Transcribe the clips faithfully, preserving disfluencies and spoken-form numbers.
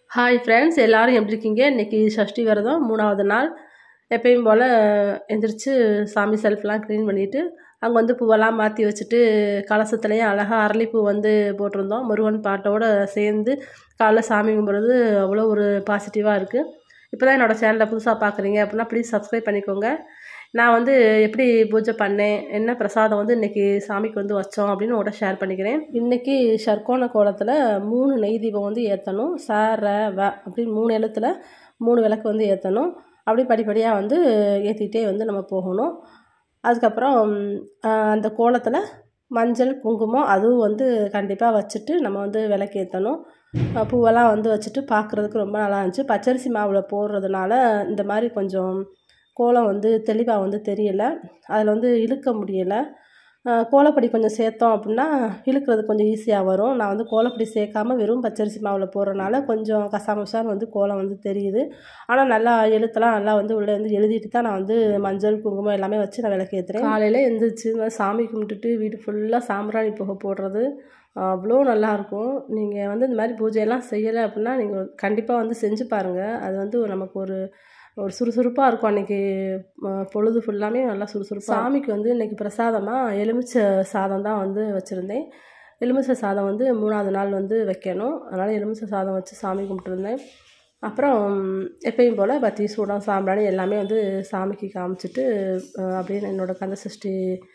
Hi friends, எல்லோரும் எப்படி இருக்கீங்க? இன்றைக்கி சஷ்டி விரதம் மூணாவது நாள். எப்பயும் போல் எந்திரிச்சு சாமி செல்ஃப்லாம் க்ளீன் பண்ணிவிட்டு அங்கே வந்து பூவெல்லாம் மாற்றி வச்சுட்டு கலசத்துலேயும் அழகாக அரளிப்பூ வந்து போட்டிருந்தோம். முருகன் பாட்டோடு சேர்ந்து காலைல சாமி கும்பிட்றது அவ்வளோ ஒரு பாசிட்டிவாக இருக்குது. இப்போ தான் என்னோடய சேனலை புதுசாக பார்க்குறீங்க அப்படின்னா ப்ளீஸ் சப்ஸ்கிரைப் பண்ணிக்கோங்க. நான் வந்து எப்படி பூஜை பண்ணேன், என்ன பிரசாதம் வந்து இன்றைக்கி சாமிக்கு வந்து வச்சோம் அப்படின்னு உங்கள்கிட்ட ஷேர் பண்ணிக்கிறேன். இன்றைக்கி ஷர்க்கோண கோலத்தில் மூணு நெய் தீபம் வந்து ஏற்றணும். ச ர வ அப்படின்னு மூணு எழுத்தில் மூணு விளக்கு வந்து ஏற்றணும். அப்படி படிப்படியாக வந்து ஏற்றிக்கிட்டே வந்து நம்ம போகணும். அதுக்கப்புறம் அந்த கோலத்தில் மஞ்சள் குங்குமம் அதுவும் வந்து கண்டிப்பாக வச்சுட்டு நம்ம வந்து விளக்கு ஏற்றணும். பூவெல்லாம் வந்து வச்சுட்டு பார்க்குறதுக்கு ரொம்ப நல்லா இருந்துச்சு. பச்சரிசி மாவில் போடுறதுனால இந்த மாதிரி கொஞ்சம் கோலம் வந்து தெளிவாக வந்து தெரியலை. அதில் வந்து இழுக்க முடியலை. கோலப்பொடி கொஞ்சம் சேர்த்தோம் அப்படின்னா இழுக்கிறது கொஞ்சம் ஈஸியாக வரும். நான் வந்து கோலப்பொடி சேர்க்காமல் வெறும் பச்சரிசி மாவில் போடுறனால கொஞ்சம் கசாமசான்னு வந்து கோலம் வந்து தெரியுது. ஆனால் நல்லா எழுத்தெல்லாம் நல்லா வந்து உள்ளே வந்து எழுதிட்டு தான் நான் வந்து மஞ்சள் குங்குமம் எல்லாமே வச்சு நான் விளக்கு ஏற்றுறேன். காலையில் எழுந்திரிச்சு சாமி கும்பிட்டுட்டு வீடு ஃபுல்லாக சாம்பிராணி புகை போடுறது அவ்வளோ நல்லாயிருக்கும். நீங்கள் வந்து இந்த மாதிரி பூஜையெல்லாம் செய்யலை அப்படின்னா நீங்கள் கண்டிப்பாக வந்து செஞ்சு பாருங்கள். அது வந்து நமக்கு ஒரு ஒரு சுறுசுறுப்பாக இருக்கும். அன்றைக்கி பொழுது ஃபுல்லாமே நல்லா சுறுசுறுப்பாக. சாமிக்கு வந்து இன்றைக்கி பிரசாதமாக எலுமிச்சை சாதம் தான் வந்து வச்சுருந்தேன். எலுமிச்சை சாதம் வந்து மூணாவது நாள் வந்து வைக்கணும். அதனால் எலுமிச்சை சாதம் வச்சு சாமி கும்பிட்டுருந்தேன். அப்புறம் எப்பயும் போல் பத்தி சூடம் சாம்பிராணி எல்லாமே வந்து சாமிக்கு காமிச்சிட்டு அப்படியே என்னோடய கந்த சஷ்டி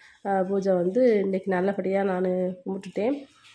பூஜை வந்து இன்றைக்கி நல்லபடியாக நான் கும்பிட்டுட்டேன்.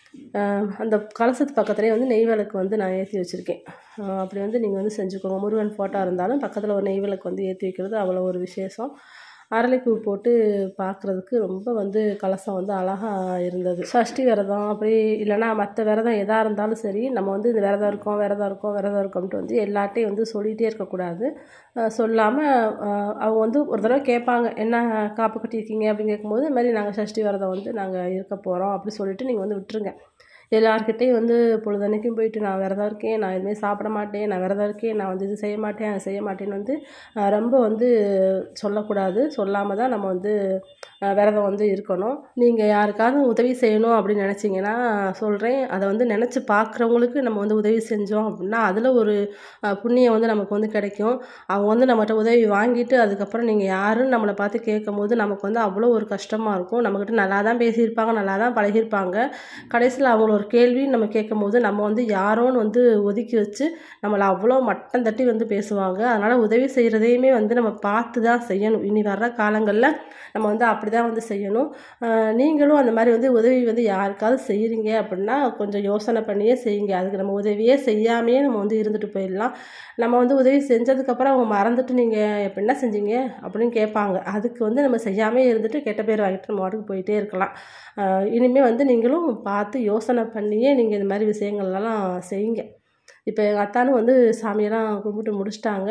அந்த கலசத்து பக்கத்துலேயே வந்து நெய் விளக்கு வந்து நான் ஏற்றி வச்சுருக்கேன். அப்படி வந்து நீங்கள் வந்து செஞ்சுக்கோங்க. முருகன் ஃபோட்டோ இருந்தாலும் பக்கத்தில் ஒரு நெய் விளக்கு வந்து ஏற்றி வைக்கிறது அவ்வளோ ஒரு விசேஷம். அரளிப்பூ போட்டு பார்க்குறதுக்கு ரொம்ப வந்து கலசம் வந்து அழகாக இருந்தது. சஷ்டி விரதம் அப்படி இல்லைனா மற்ற விரதம் எதாக இருந்தாலும் சரி, நம்ம வந்து இந்த விரதம் இருக்கோம் விரதம் இருக்கோம் விரதம் இருக்கோம்ட்டு வந்து எல்லாட்டையும் வந்து சொல்லிகிட்டே இருக்கக்கூடாது. சொல்லாமல் அவங்க வந்து ஒரு தடவை கேட்பாங்க, என்ன காப்பு கட்டியிருக்கீங்க அப்படின்னு கேட்கும்போது இந்த மாதிரி நாங்கள் சஷ்டி விரதம் வந்து நாங்கள் இருக்க போகிறோம் அப்படி சொல்லிவிட்டு நீங்கள் வந்து விட்டுருங்க. எல்லார்கிட்டையும் வந்து பொழுதன்னைக்கும் போயிட்டு நான் விரதம் இருக்கேன், நான் எதுவுமே சாப்பிட மாட்டேன், நான் விரதம் இருக்கேன், நான் வந்து இது செய்ய மாட்டேன் அதை செய்ய மாட்டேன்னு வந்து ரொம்ப வந்து சொல்லக்கூடாது. சொல்லாமல் தான் நம்ம வந்து விரதம் வந்து இருக்கணும். நீங்கள் யாருக்காவது உதவி செய்யணும் அப்படின்னு நினச்சிங்கன்னா சொல்கிறேன், அதை வந்து நினச்சி பார்க்குறவங்களுக்கு நம்ம வந்து உதவி செஞ்சோம் அப்படின்னா அதில் ஒரு புண்ணியம் வந்து நமக்கு வந்து கிடைக்கும். அவங்க வந்து நம்மகிட்ட உதவி வாங்கிட்டு அதுக்கப்புறம் நீங்கள் யாருன்னு நம்மளை பார்த்து கேட்கும் போது நமக்கு வந்து அவ்வளோ ஒரு கஷ்டமாக இருக்கும். நம்மக்கிட்ட நல்லா தான் பேசியிருப்பாங்க, நல்லா தான் பழகியிருப்பாங்க. கடைசியில் அவங்கள ஒரு கேள்வி நம்ம கேட்கும் போது நம்ம வந்து யாரோன்னு வந்து ஒதுக்கி வச்சு நம்மளை அவ்வளோ மட்டம் தட்டி வந்து பேசுவாங்க. அதனால் உதவி செய்கிறதையுமே வந்து நம்ம பார்த்து தான் செய்யணும். இனி வர்ற காலங்களில் நம்ம வந்து அப்படி தான் வந்து செய்யணும். நீங்களும் அந்த மாதிரி வந்து உதவி வந்து யாருக்காவது செய்கிறீங்க அப்படின்னா கொஞ்சம் யோசனை பண்ணியே செய்யுங்க. அதுக்கு நம்ம உதவியே செய்யாமையே நம்ம வந்து இருந்துட்டு போயிடலாம். நம்ம வந்து உதவி செஞ்சதுக்கப்புறம் அவங்க மறந்துட்டு நீங்கள் இப்போ என்ன செஞ்சீங்க அப்படின்னு கேட்பாங்க. அதுக்கு வந்து நம்ம செய்யாமே இருந்துட்டு கெட்ட பேர் வாங்கிட்டு நம்ம வாட்டுக்கு போயிட்டே இருக்கலாம். இனிமேல் வந்து நீங்களும் பார்த்து யோசனை பண்ணியே நீங்கள் இந்த மாதிரி விஷயங்கள்லாம் செய்யுங்க. இப்போ எங்கள் அத்தானும் வந்து சாமியெல்லாம் கும்பிட்டு முடிச்சிட்டாங்க.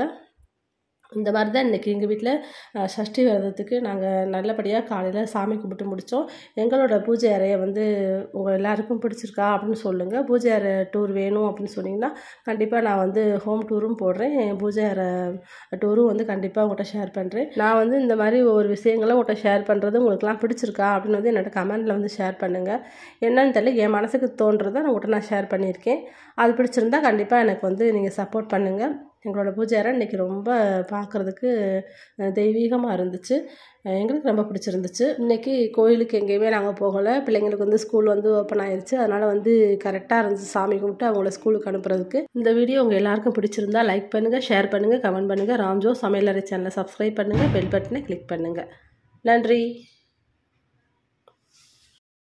இந்த மாதிரி தான் இன்றைக்கி எங்கள் வீட்டில் சஷ்டி விரதத்துக்கு நாங்கள் நல்லபடியாக காலையில் சாமி கும்பிட்டு முடித்தோம். எங்களோட பூஜை அறையை வந்து உங்கள் எல்லாருக்கும் பிடிச்சிருக்கா அப்படின்னு சொல்லுங்கள். பூஜை அறை டூர் வேணும் அப்படின்னு சொன்னிங்கன்னா கண்டிப்பாக நான் வந்து ஹோம் டூரும் போடுறேன். பூஜை அறை டூரும் வந்து கண்டிப்பாக உங்கள்கிட்ட ஷேர் பண்ணுறேன். நான் வந்து இந்த மாதிரி ஒவ்வொரு விஷயங்களும் உங்கள்கிட்ட ஷேர் பண்ணுறது உங்களுக்குலாம் பிடிச்சிருக்கா அப்படின்னு வந்து என்னோட கமெண்டில் வந்து ஷேர் பண்ணுங்கள். என்னன்னு தெரியல, என் மனசுக்கு தோன்றதை நான் உங்கள்கிட்ட நான் ஷேர் பண்ணியிருக்கேன். அது பிடிச்சிருந்தா கண்டிப்பாக எனக்கு வந்து நீங்கள் சப்போர்ட் பண்ணுங்கள். எங்களோட பூஜை அறை இன்றைக்கி ரொம்ப பார்க்குறதுக்கு தெய்வீகமாக இருந்துச்சு. எங்களுக்கு ரொம்ப பிடிச்சிருந்துச்சு. இன்றைக்கி கோயிலுக்கு எங்கேயுமே நாங்கள் போகலை. பிள்ளைங்களுக்கு வந்து ஸ்கூல் வந்து ஓப்பன் ஆயிடுச்சு. அதனால் வந்து கரெக்டாக இருந்துச்சு சாமி கும்பிட்டு அவங்கள ஸ்கூலுக்கு அனுப்புறதுக்கு. இந்த வீடியோ உங்கள் எல்லாருக்கும் பிடிச்சிருந்தா லைக் பண்ணுங்கள், ஷேர் பண்ணுங்கள், கமெண்ட் பண்ணுங்கள். ராம்ஜோ சமையலறை சேனலை சப்ஸ்கிரைப் பண்ணுங்கள், பெல் பட்டனை கிளிக் பண்ணுங்கள். நன்றி.